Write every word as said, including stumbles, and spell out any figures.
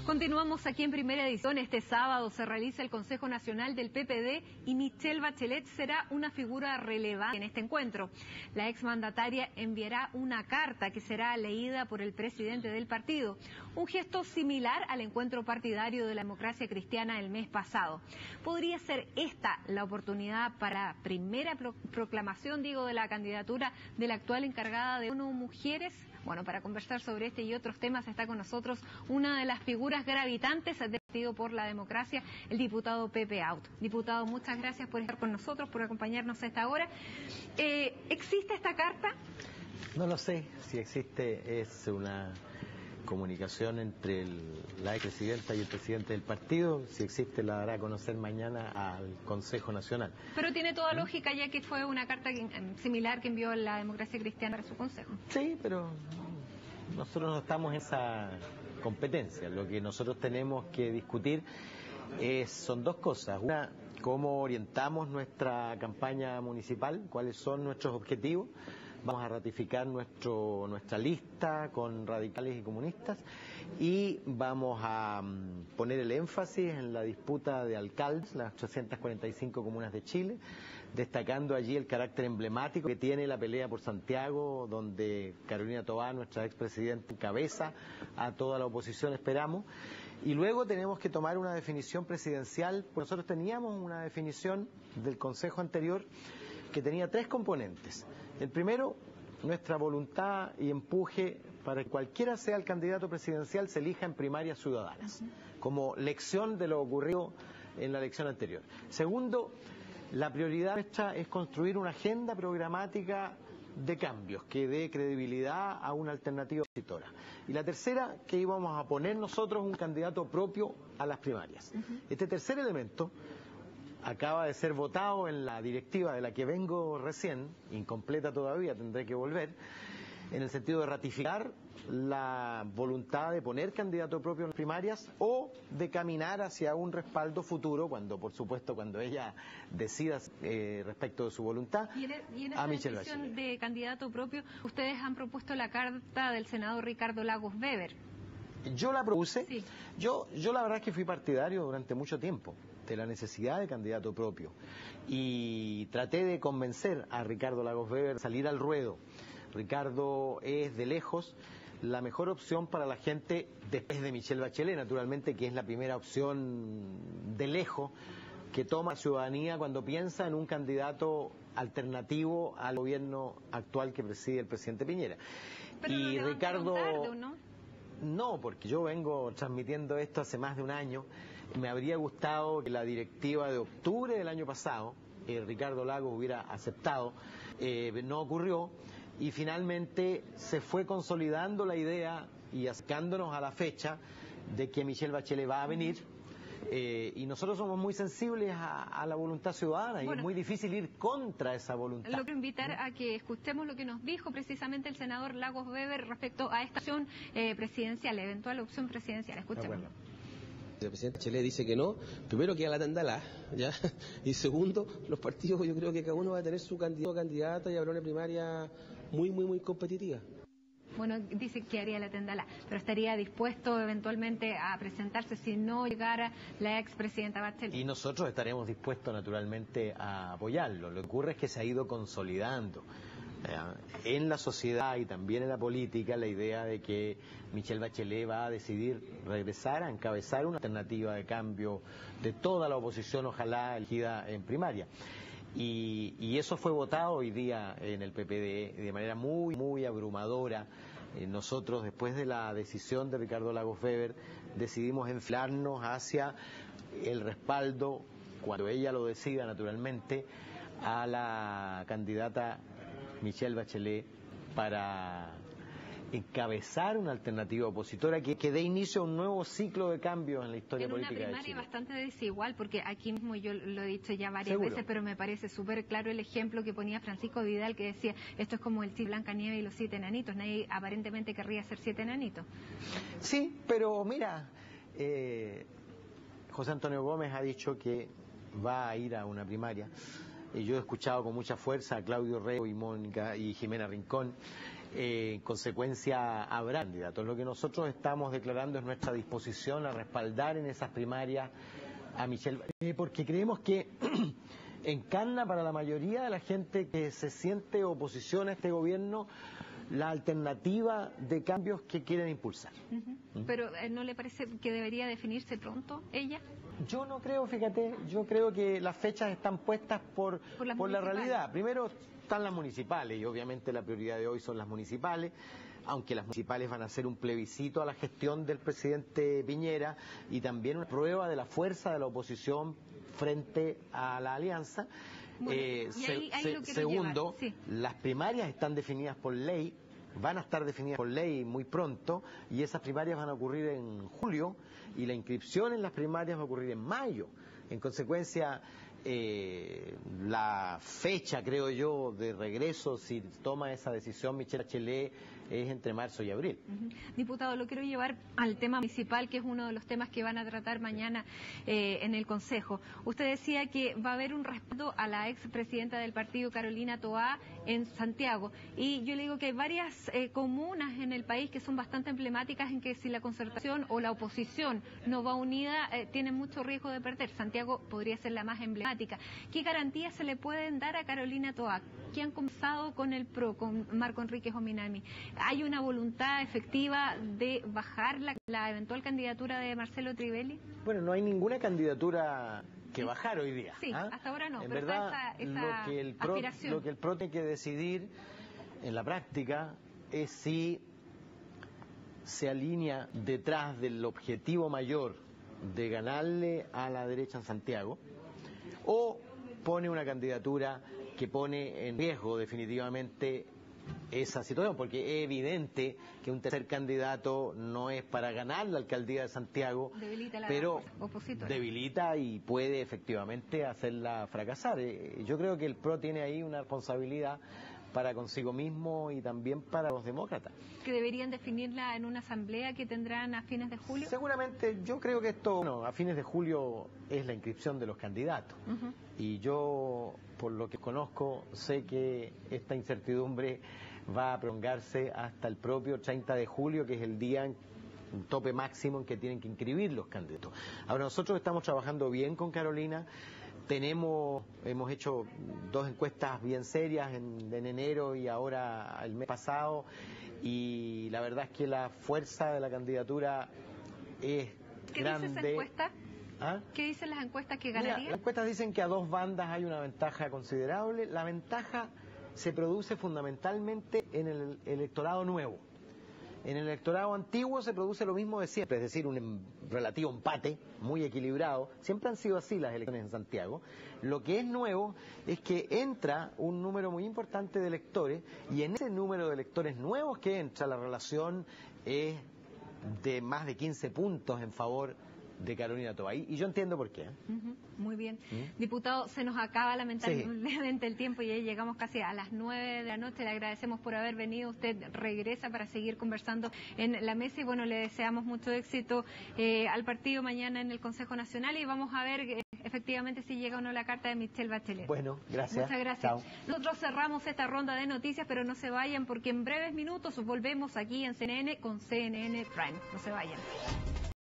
Continuamos aquí en Primera Edición. Este sábado se realiza el Consejo Nacional del P P D y Michelle Bachelet será una figura relevante en este encuentro. La exmandataria enviará una carta que será leída por el presidente del partido, un gesto similar al encuentro partidario de la Democracia Cristiana el mes pasado. ¿Podría ser esta la oportunidad para la primera pro proclamación, digo, de la candidatura de la actual encargada de ONU Mujeres? Bueno, para conversar sobre este y otros temas está con nosotros una de las figuras gravitantes del Partido por la Democracia, el diputado Pepe Out. Diputado, muchas gracias por estar con nosotros, por acompañarnos a esta hora. Eh, ¿Existe esta carta? No lo sé si existe, es una comunicación entre el, la expresidenta y el presidente del partido. Si existe, la dará a conocer mañana al Consejo Nacional. Pero tiene toda ¿Mm? lógica, ya que fue una carta que, similar que envió la Democracia Cristiana para su consejo. Sí, pero nosotros no estamos en esa competencia. Lo que nosotros tenemos que discutir es, son dos cosas. Una, cómo orientamos nuestra campaña municipal, cuáles son nuestros objetivos. Vamos a ratificar nuestro, nuestra lista con radicales y comunistas y vamos a um, poner el énfasis en la disputa de alcaldes, las ochocientas cuarenta y cinco comunas de Chile, destacando allí el carácter emblemático que tiene la pelea por Santiago, donde Carolina Toá, nuestra expresidenta, encabeza a toda la oposición, esperamos. Y luego tenemos que tomar una definición presidencial, porque nosotros teníamos una definición del Consejo anterior que tenía tres componentes. El primero, nuestra voluntad y empuje para que cualquiera sea el candidato presidencial se elija en primarias ciudadanas, como lección de lo ocurrido en la elección anterior. Segundo, la prioridad nuestra es construir una agenda programática de cambios que dé credibilidad a una alternativa opositora. Y la tercera, que íbamos a poner nosotros un candidato propio a las primarias. Uh-huh. Este tercer elemento acaba de ser votado en la directiva de la que vengo recién, incompleta todavía, tendré que volver, en el sentido de ratificar la voluntad de poner candidato propio en las primarias o de caminar hacia un respaldo futuro, cuando, por supuesto, cuando ella decida eh, respecto de su voluntad, y en, el, y en a Michelle decisión Bachelet. De candidato propio, ustedes han propuesto la carta del senador Ricardo Lagos Weber. Yo la propuse, sí. yo, yo la verdad es que fui partidario durante mucho tiempo de la necesidad de candidato propio y traté de convencer a Ricardo Lagos Weber a salir al ruedo. Ricardo es de lejos la mejor opción para la gente después de Michelle Bachelet, naturalmente, que es la primera opción de lejos que toma la ciudadanía cuando piensa en un candidato alternativo al gobierno actual que preside el presidente Piñera. Pero y no Ricardo tarde, ¿o no? No, porque yo vengo transmitiendo esto hace más de un año. Me habría gustado que la directiva de octubre del año pasado, eh, Ricardo Lagos hubiera aceptado, eh, no ocurrió, y finalmente se fue consolidando la idea y acercándonos a la fecha de que Michelle Bachelet va a venir. Eh, y nosotros somos muy sensibles a, a la voluntad ciudadana, bueno, y es muy difícil ir contra esa voluntad. Lo quiero invitar a que escuchemos lo que nos dijo precisamente el senador Lagos Weber respecto a esta opción eh, presidencial, eventual opción presidencial. Escuchemos. El presidente Bachelet dice que no, primero que a la tandalá, ¿ya? Y segundo, los partidos, yo creo que cada uno va a tener su candidato o candidata y habrá una primaria muy, muy, muy competitiva. Bueno, dice que haría la tendala, pero estaría dispuesto eventualmente a presentarse si no llegara la expresidenta Bachelet. Y nosotros estaremos dispuestos naturalmente a apoyarlo. Lo que ocurre es que se ha ido consolidando eh, en la sociedad y también en la política la idea de que Michelle Bachelet va a decidir regresar a encabezar una alternativa de cambio de toda la oposición, ojalá elegida en primaria. Y, y eso fue votado hoy día en el P P D de manera muy, muy abrumadora. Eh, nosotros, después de la decisión de Ricardo Lagos Weber, decidimos enfilarnos hacia el respaldo, cuando ella lo decida naturalmente, a la candidata Michelle Bachelet para encabezar una alternativa opositora que, que dé inicio a un nuevo ciclo de cambios en la historia en política de Chile. En una primaria bastante desigual, porque aquí mismo yo lo he dicho ya varias ¿Seguro? veces, pero me parece súper claro el ejemplo que ponía Francisco Vidal, que decía, esto es como el Chile Blancanieves y los siete enanitos, nadie aparentemente querría ser siete enanitos. Sí, pero mira, eh, José Antonio Gómez ha dicho que va a ir a una primaria. Eh, yo he escuchado con mucha fuerza a Claudio Rego y Mónica y Jimena Rincón. eh, en consecuencia habrá candidatos. Lo que nosotros estamos declarando es nuestra disposición a respaldar en esas primarias a Michelle Bachelet, porque creemos que encarna para la mayoría de la gente que se siente oposición a este gobierno la alternativa de cambios que quieren impulsar. Uh-huh. ¿Mm? Pero eh, ¿no le parece que debería definirse pronto ella? Yo no creo, fíjate, yo creo que las fechas están puestas por, por, por la realidad. Primero están las municipales y obviamente la prioridad de hoy son las municipales, aunque las municipales van a ser un plebiscito a la gestión del presidente Piñera y también una prueba de la fuerza de la oposición frente a la alianza. Bueno, eh, y ahí, ahí se, lo segundo, sí. Las primarias están definidas por ley, van a estar definidas por ley muy pronto y esas primarias van a ocurrir en julio y la inscripción en las primarias va a ocurrir en mayo. En consecuencia, eh, la fecha, creo yo, de regreso, si toma esa decisión Michelle Bachelet, es entre marzo y abril. Uh-huh. Diputado, lo quiero llevar al tema municipal, que es uno de los temas que van a tratar mañana eh, en el Consejo. Usted decía que va a haber un respaldo a la expresidenta del partido, Carolina Toá, en Santiago. Y yo le digo que hay varias eh, comunas en el país que son bastante emblemáticas en que si la concertación o la oposición no va unida, eh, tienen mucho riesgo de perder. Santiago podría ser la más emblemática. ¿Qué garantías se le pueden dar a Carolina Toá? ¿Qué han conversado con el P R O, con Marco Enrique Jominami? ¿Hay una voluntad efectiva de bajar la, la eventual candidatura de Marcelo Trivelli? Bueno, no hay ninguna candidatura que bajar hoy día. Sí, ¿ah? hasta ahora no, en pero verdad, está esa, esa lo que el P R O, aspiración. Lo que el P R O tiene que decidir en la práctica es si se alinea detrás del objetivo mayor de ganarle a la derecha en Santiago o pone una candidatura que pone en riesgo definitivamente esa situación, porque es evidente que un tercer candidato no es para ganar la alcaldía de Santiago, debilita la pero opositora. debilita y puede efectivamente hacerla fracasar. Yo creo que el P R O tiene ahí una responsabilidad para consigo mismo y también para los demócratas. ¿Que deberían definirla en una asamblea que tendrán a fines de julio? Seguramente, yo creo que esto, bueno, a fines de julio es la inscripción de los candidatos. Uh-huh. Y yo, por lo que conozco, sé que esta incertidumbre va a prolongarse hasta el propio treinta de julio, que es el día en un tope máximo en que tienen que inscribir los candidatos. Ahora, nosotros estamos trabajando bien con Carolina. Tenemos, hemos hecho dos encuestas bien serias en, en enero y ahora el mes pasado, y la verdad es que la fuerza de la candidatura es ¿Qué grande. ¿Qué dice esa encuesta? ¿Ah? ¿Qué dicen las encuestas que ganaría? Mira, las encuestas dicen que a dos bandas hay una ventaja considerable. La ventaja se produce fundamentalmente en el electorado nuevo. En el electorado antiguo se produce lo mismo de siempre, es decir, un em, relativo empate, muy equilibrado. Siempre han sido así las elecciones en Santiago. Lo que es nuevo es que entra un número muy importante de electores, y en ese número de electores nuevos que entra, la relación es de más de quince puntos en favor de Carolina Toá. Y yo entiendo por qué. ¿eh? Uh-huh. Muy bien. ¿Mm? Diputado, se nos acaba lamentablemente sí. el tiempo y ya llegamos casi a las nueve de la noche. Le agradecemos por haber venido. Usted regresa para seguir conversando en la mesa y bueno, le deseamos mucho éxito eh, al partido mañana en el Consejo Nacional y vamos a ver eh, efectivamente si llega o no la carta de Michelle Bachelet. Bueno, gracias. Muchas gracias. Chao. Nosotros cerramos esta ronda de noticias, pero no se vayan porque en breves minutos volvemos aquí en C N N con C N N Prime. No se vayan.